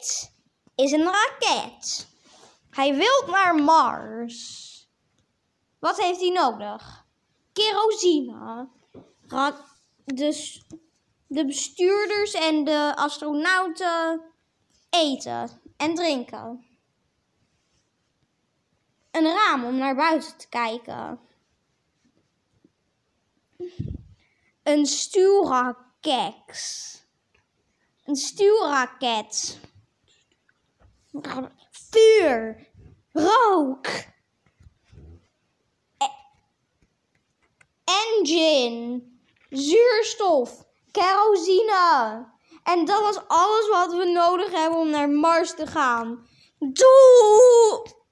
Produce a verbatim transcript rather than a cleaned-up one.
Dit is een raket. Hij wil naar Mars. Wat heeft hij nodig? Kerosine. Ra- de, de bestuurders en de astronauten eten en drinken. Een raam om naar buiten te kijken. Een stuurraket. Een stuurraket. Vuur. Rook. Engine. Zuurstof. Kerosine. En dat was alles wat we nodig hebben om naar Mars te gaan. Doei!